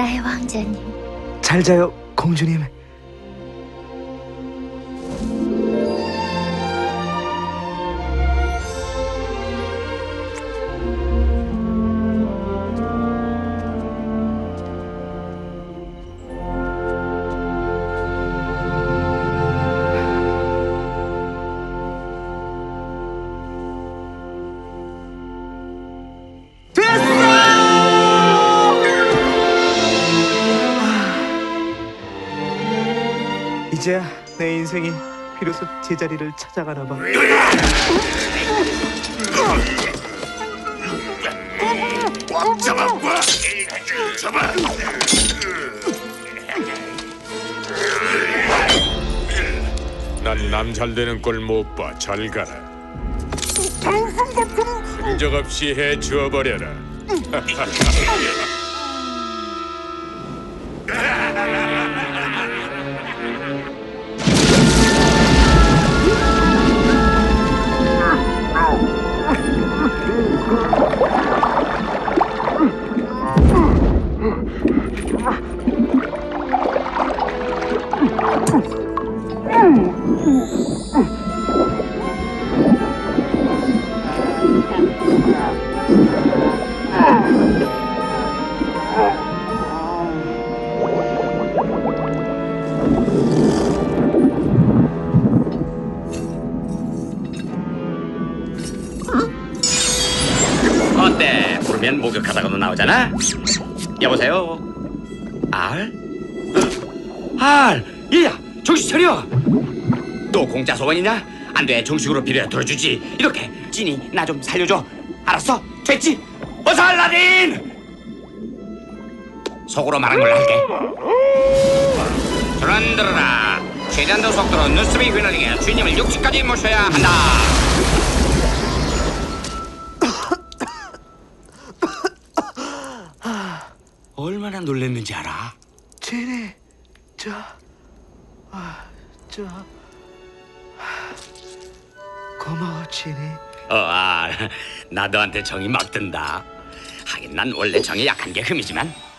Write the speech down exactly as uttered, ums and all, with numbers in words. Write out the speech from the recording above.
나의 왕자님. 잘 자요, 공주님. 이제야 내 인생이 비로소 제자리를 찾아가나 봐. 꽉 잡아, 꽉 잡아. 난 남 잘 되는 꼴 못 봐. 잘 가라. 흔적 없이 해 주어버려라. 어때? 부르면 목욕하다가도 나오잖아? 여보세요? 알? 알! 얘야! 정신 차려! 또 공짜 소원이냐? 안 돼, 정식으로 빌어야 들어주지. 이렇게 지니 나 좀 살려줘. 알았어? 됐지? 어서 알라딘! 속으로 말한 걸로 할게. 저런 들어라. 최대한 속도로 눈썹이 휘날리게 주인님을 육지까지 모셔야 한다. 얼마나 놀랬는지 알아? 제네, 저, 아, 저, 고마워, 제네. 어, 아, 나 너한테 정이 막 든다. 하긴 난 원래 정이 약한 게 흠이지만